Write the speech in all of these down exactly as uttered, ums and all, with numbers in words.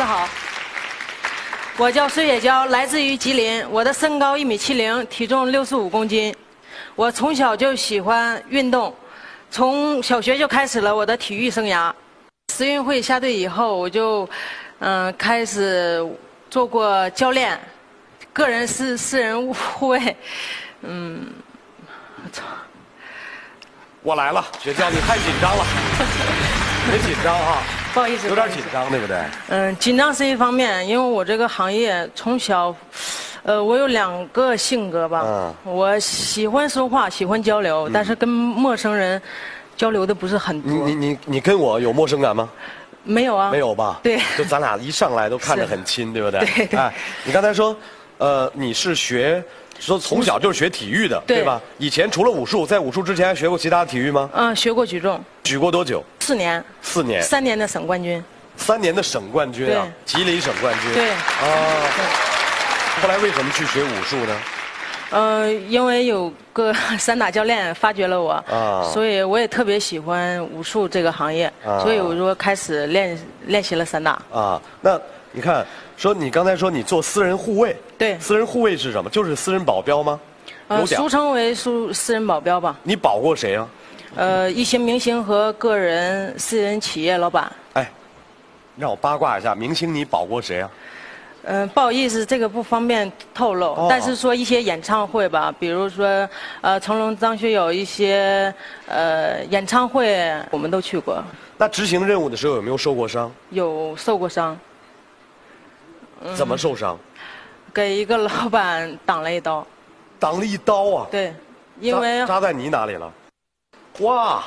师好，我叫孙雪娇，来自于吉林。我的身高一米七零，体重六十五公斤。我从小就喜欢运动，从小学就开始了我的体育生涯。时运会下队以后，我就嗯、呃、开始做过教练，个人是私人护卫，嗯，我操。 我来了，雪娇，你太紧张了，别紧张啊， 不好意思， 有点紧张，对不对？ 嗯，紧张是一方面，因为我这个行业从小，呃，我有两个性格吧，嗯，我喜欢说话，喜欢交流，嗯、但是跟陌生人交流的不是很多。 你你你你跟我有陌生感吗？ 没有啊， 没有吧？ 对， 就咱俩一上来都看着很亲，对不对？ 对对。 哎，你刚才说，呃，你是学。说从小就是学体育的，对, 对吧？以前除了武术，在武术之前还学过其他的体育吗？ 嗯，学过举重。 举过多久？ 四年。 四年。 三年的省冠军。 三年的省冠军啊，吉林省冠军。 对。 啊。后来为什么去学武术呢？ 呃，因为有个散打教练发掘了我，啊，所以我也特别喜欢武术这个行业，啊、所以我说开始练练习了散打。 啊，那你看。说你刚才说你做私人护卫， 对， 私人护卫是什么？就是私人保镖吗？ 呃，俗称为私私人保镖吧。 你保过谁啊？ 呃，一些明星和个人私人企业老板。 哎，让我八卦一下，明星你保过谁啊？ 嗯、呃，不好意思，这个不方便透露。哦、但是说一些演唱会吧，比如说呃，成龙、张学友一些呃演唱会，我们都去过。 那执行任务的时候有没有受过伤？ 有受过伤。 怎么受伤？ 给一个老板挡了一刀。 挡了一刀啊？ 对，因为扎, 扎在你哪里了？哇！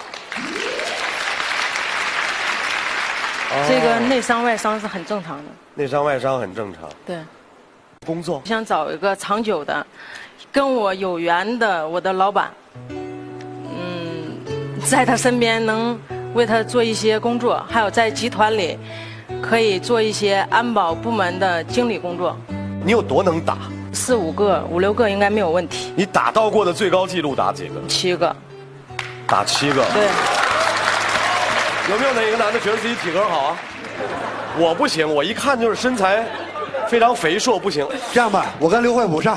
这个内伤外伤是很正常的。 内伤外伤很正常。 对。 工作想找一个长久的，跟我有缘的我的老板，嗯，在他身边能为他做一些工作，还有在集团里。可以做一些安保部门的经理工作。 你有多能打？ 四五个、五六个应该没有问题。 你打到过的最高纪录打几个？ 七个。 打七个。 对。 有没有哪个男的觉得自己体格好啊？我不行，我一看就是身材非常肥硕，不行。 这样吧，我跟刘慧补上。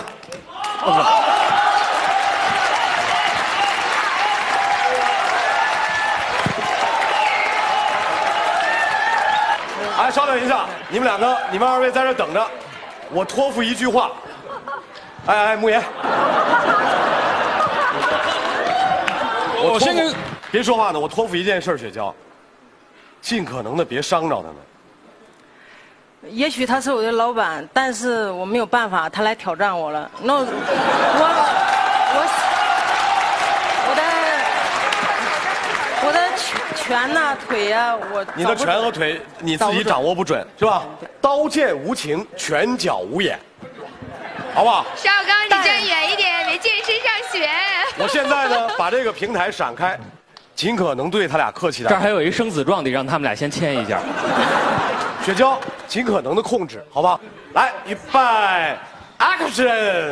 哎，稍等一下，你们两个，你们二位在这等着，我托付一句话。哎哎，慕言，我我先跟别说话呢，我托付一件事，雪娇，尽可能的别伤着他们。 也许他是我的老板，但是我没有办法，他来挑战我了。那我我我的我的拳呐、腿呀，我你的拳和腿你自己掌握不准是吧？刀剑无情，拳脚无眼，好不好？ 邵刚，你站远一点，别健身上学。 我现在呢，把这个平台闪开，尽可能对他俩客气点。 这儿还有一生死状，得让他们俩先签一下。 雪娇，尽可能的控制，好不好？来，预备 ，action！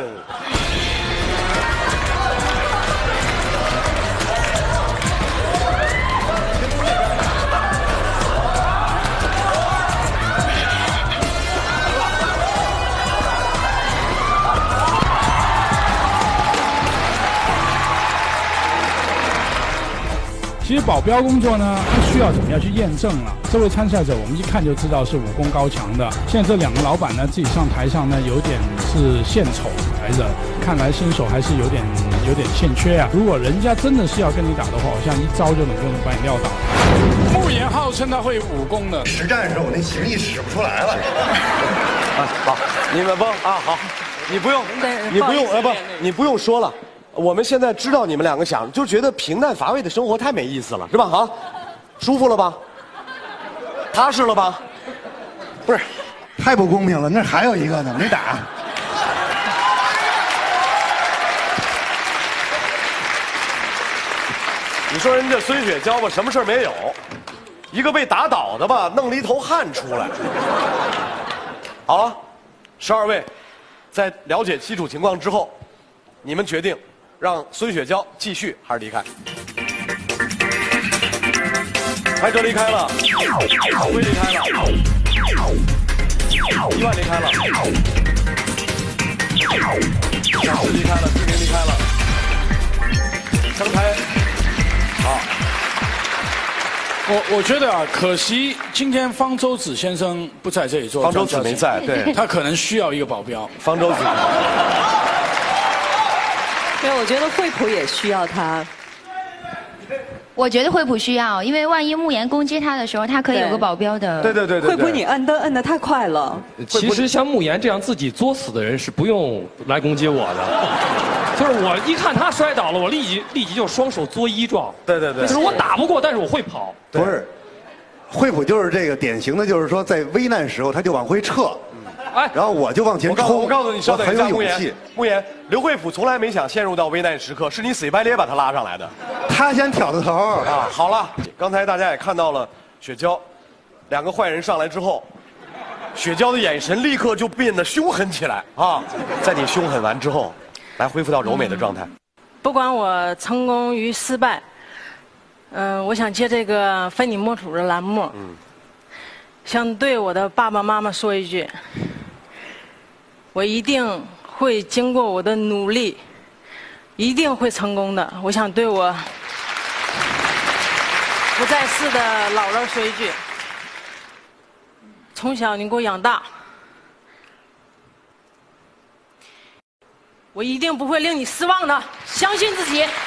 其实保镖工作呢，它需要怎么样去验证了？这位参赛者我们一看就知道是武功高强的。现在这两个老板呢，自己上台上呢，有点是献丑来着，看来身手还是有点有点欠缺啊。如果人家真的是要跟你打的话，好像一招就能够把你撂倒。慕言号称他会武功的， 实战时候我那形意使不出来了。 啊，好，你们不啊，好，你不用，你不用，呃，不，你不用说了。我们现在知道你们两个想，就觉得平淡乏味的生活太没意思了，是吧？啊，舒服了吧？踏实了吧？ 不是，太不公平了，那还有一个呢，没打。 你说人家孙雪娇吧，什么事没有，一个被打倒的吧，弄了一头汗出来。好了，十二位，在了解基础情况之后，你们决定。让孙雪娇继续还是离开？开车离开了，会离开了。 段离开了，小石离开了，志明离开了，上台，好。 我我觉得啊，可惜今天方舟子先生不在这里做。 方舟子没在，对， 他可能需要一个保镖。 方舟子。 对，我觉得惠普也需要他。 我觉得惠普需要，因为万一慕言攻击他的时候，他可以有个保镖的。 对对对对。 惠普你摁灯摁得太快了。 其实像慕言这样自己作死的人是不用来攻击我的。就是我一看他摔倒了，我立即立即就双手作揖状。 对对对。 就是我打不过，但是我会跑。 不是，惠普就是这个典型的，就是说在危难时候他就往回撤，哎，然后我就往前冲。 我告诉你，稍等一下，慕言，慕言，刘惠普从来没想陷入到危难时刻，是你死乞白咧把他拉上来的。 他先挑的头啊！好了，刚才大家也看到了，雪娇，两个坏人上来之后，雪娇的眼神立刻就变得凶狠起来啊！在你凶狠完之后。来恢复到柔美的状态。 不管我成功与失败，嗯、呃，我想借这个非你莫属的栏目，嗯，想对我的爸爸妈妈说一句：我一定会经过我的努力，一定会成功的。我想对我不在世的姥姥说一句：从小你给我养大。我一定不会令你失望的，相信自己。 雪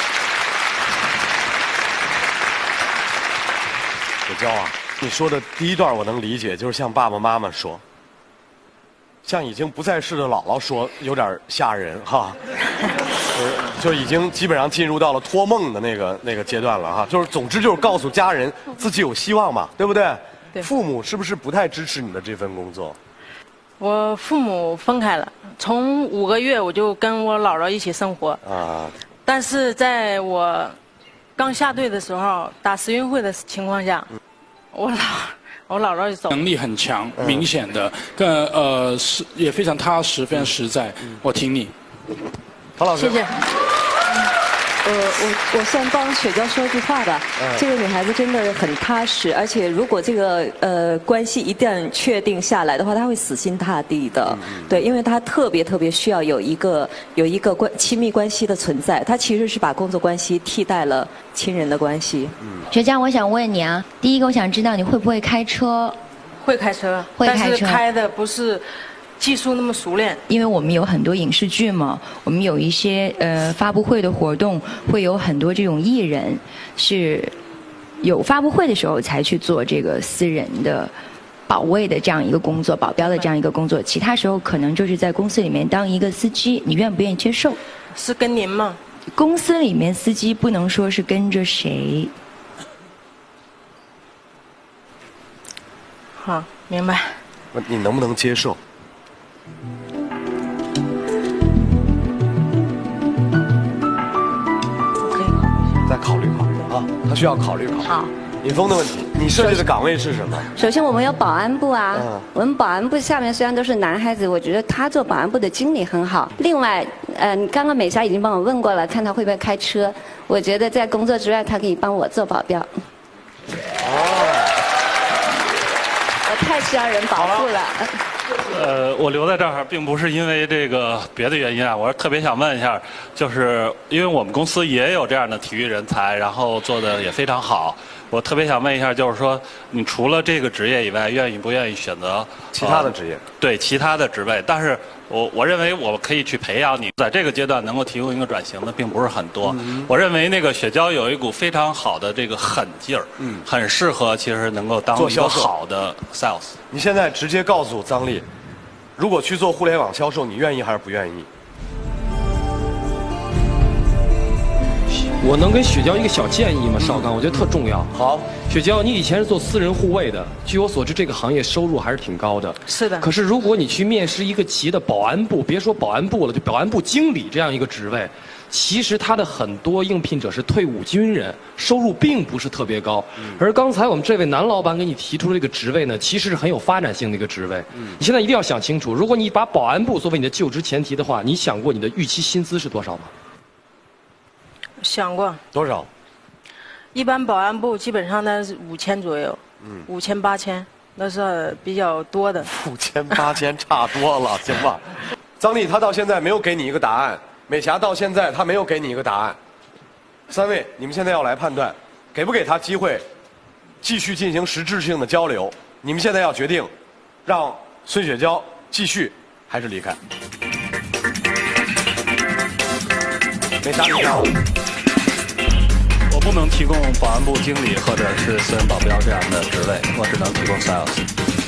娇啊，你说的第一段我能理解，就是向爸爸妈妈说，向已经不在世的姥姥说，有点吓人哈。就已经基本上进入到了托梦的那个那个阶段了哈。就是总之就是告诉家人自己有希望嘛，对不对？ 对。 父母是不是不太支持你的这份工作？ 我父母分开了，从五个月我就跟我姥姥一起生活。啊。但是在我刚下队的时候，打时运会的情况下，嗯、我姥我姥姥就走。 能力很强，嗯、明显的，更呃是也非常踏实，非常实在。嗯、我听你， 陶老师。 谢谢。 呃，我我先帮雪娇说句话吧。嗯、这个女孩子真的很踏实，而且如果这个呃关系一旦确定下来的话，她会死心塌地的。嗯、对，因为她特别特别需要有一个有一个关亲密关系的存在。她其实是把工作关系替代了亲人的关系。 嗯，雪娇，我想问你啊，第一个我想知道你会不会开车？ 会开车， 会开车， 但是开的不是。技术那么熟练， 因为我们有很多影视剧嘛，我们有一些呃发布会的活动，会有很多这种艺人是有发布会的时候才去做这个私人的保卫的这样一个工作，保镖的这样一个工作，其他时候可能就是在公司里面当一个司机，你愿不愿意接受？ 是跟您吗？ 公司里面司机不能说是跟着谁。 好，明白。 你能不能接受？再考虑考虑啊，他需要考虑考虑。 好， 尹峰的问题，你设计的岗位是什么？ 首先我们有保安部啊，嗯、我们保安部下面虽然都是男孩子，我觉得他做保安部的经理很好。另外，呃，刚刚美莎已经帮我问过了，看他会不会开车。我觉得在工作之外，他可以帮我做保镖。哦，我太需要人保护了。 呃，我留在这儿并不是因为这个别的原因啊，我是特别想问一下，就是因为我们公司也有这样的体育人才，然后做的也非常好。我特别想问一下，就是说，你除了这个职业以外，愿意不愿意选择其他的职业？呃、 对，其他的职位。但是我我认为我可以去培养你，在这个阶段能够提供一个转型的并不是很多。嗯、我认为那个雪娇有一股非常好的这个狠劲儿，嗯，很适合其实能够当一个好的 sales。 你现在直接告诉张丽，如果去做互联网销售，你愿意还是不愿意？ 我能给雪娇一个小建议吗？少刚，我觉得特重要。 好， 雪娇，你以前是做私人护卫的，据我所知，这个行业收入还是挺高的。 是的。 可是如果你去面试一个企业的保安部，别说保安部了，就保安部经理这样一个职位，其实他的很多应聘者是退伍军人，收入并不是特别高。嗯、而刚才我们这位男老板给你提出的这个职位呢，其实是很有发展性的一个职位。嗯、你现在一定要想清楚，如果你把保安部作为你的就职前提的话，你想过你的预期薪资是多少吗？ 想过。 多少？ 一般保安部基本上呢是五千左右，嗯，五千八千。 那是比较多的。 五千八千差多了，行吧？张丽她到现在没有给你一个答案，美霞到现在她没有给你一个答案。三位，你们现在要来判断，给不给她机会，继续进行实质性的交流？你们现在要决定，让孙雪娇继续还是离开？美霞离开。 我不能提供保安部经理或者是私人保镖这样的职位，我只能提供 sales。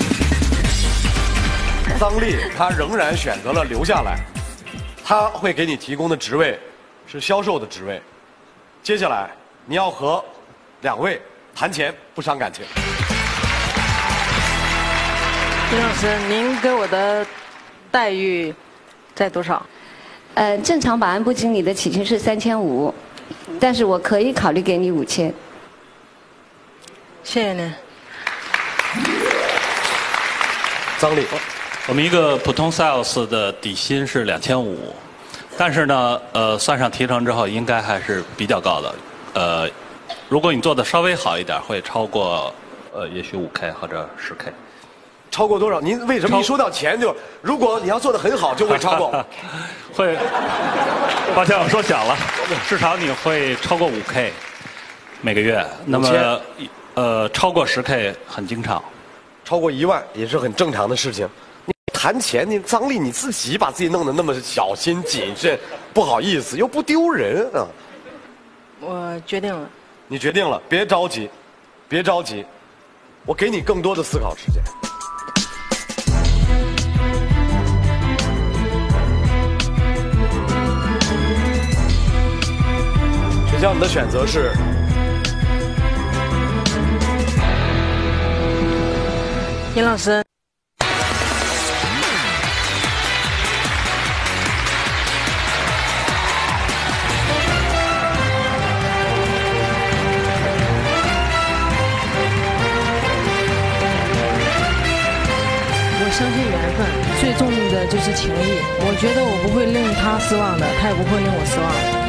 张丽她仍然选择了留下来，她会给你提供的职位是销售的职位。接下来你要和两位谈钱不伤感情。 丁老师，您给我的待遇在多少？ 呃，正常保安部经理的起薪是三千五，但是我可以考虑给你五千。 谢谢您。 张丽， 我们一个普通 sales 的底薪是两千五，但是呢，呃，算上提成之后，应该还是比较高的。呃，如果你做的稍微好一点，会超过呃，也许五 K 或者十 K。 超过多少？您为什么一说到钱就，如果你要做的很好，就会超过？ 会，抱歉，我说小了，至少你会超过五 K 每个月。那么，呃，超过十 K 很经常。 超过一万也是很正常的事情。你谈钱，你张丽你自己把自己弄得那么小心谨慎，不好意思又不丢人啊。 我决定了。 你决定了，别着急，别着急，我给你更多的思考时间。雪娇，你的选择是？ 尹老师。我相信缘分，最重的就是情谊。我觉得我不会令他失望的，他也不会令我失望。